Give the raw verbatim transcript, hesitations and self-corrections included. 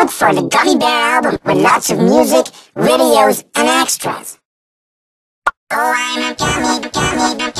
Look for the Gummy Bear album with lots of music, videos, and extras. Oh, I'm a gummy, gummy,